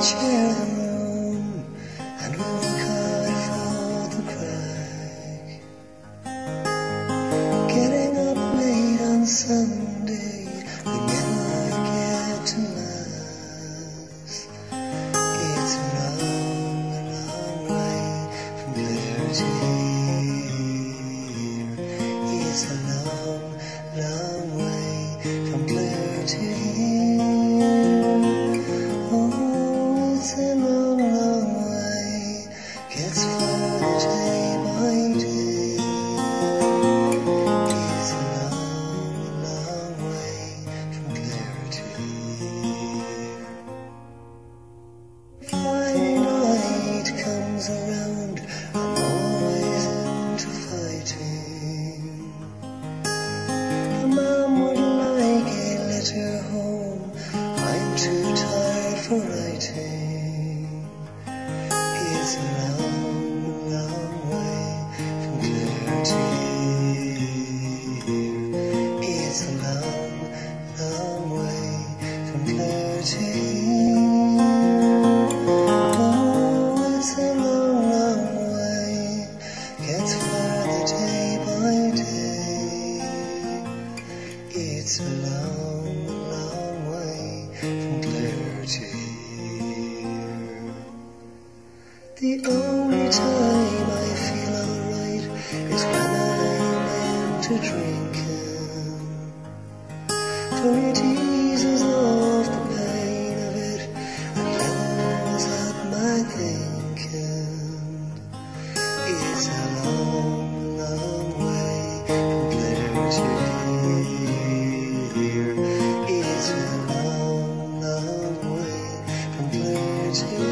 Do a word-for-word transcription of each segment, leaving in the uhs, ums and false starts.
share the room, and we work hard for the crack. Getting up late on Sunday, we never get to Mass. It's a long, long way from Clare to here. It's a long, long way from Clare to here. Oh, it's a long, long way, gets farther day by day. It's a long, long way from Clare to here. Friday night comes around, I'm always into fighting. The mom would like a letter home, I'm too tired for writing. It's a long, long way from Clare to here. It's a long, long way from Clare to here. Oh, it's a long, long way, gets farther day by day. It's a long, long way from Clare to here. The only time I feel alright is when I'm into drinking, for it eases off the pain of it and levels out my thinking. It's a long, long way from Clare to here. It's a long, long way from Clare to here.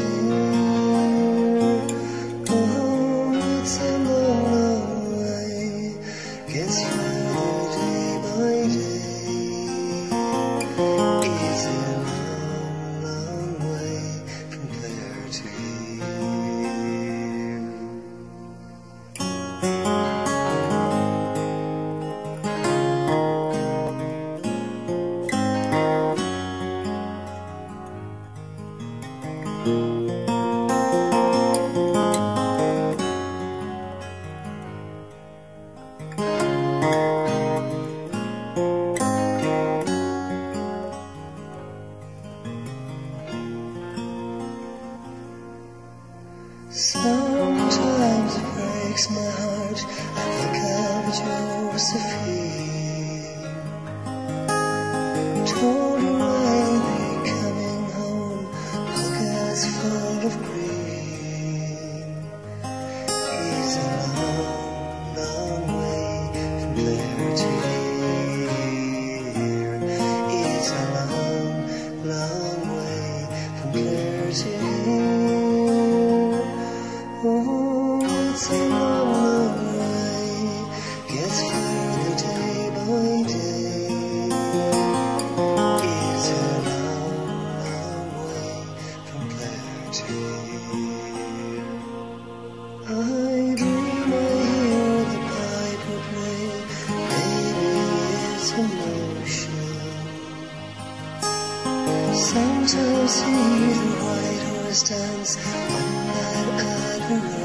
Oh, it's a long, long way, gets farther day by day. It's a long, long way from Clare to here. Sometimes it breaks my heart, I think of Josephine. Told her I'd be coming home, pockets full of green. It's a long, long way from Clare to here. It's a long, long way from Clare to here. Oh, it's a long, long way, gets farther day by day. It's a long, long way from Clare to here. I dream I hear the piper play, maybe it's emotion. Sometimes see the white horse dance on that adoration.